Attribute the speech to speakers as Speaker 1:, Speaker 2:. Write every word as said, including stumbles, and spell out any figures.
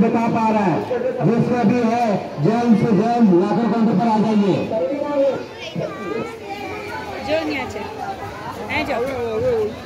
Speaker 1: बता पा रहा है, जिसका भी है जल्द से जल्द लाकर काउंटर पर आ जाइए।
Speaker 2: जो नहीं अच्छा, जाओ।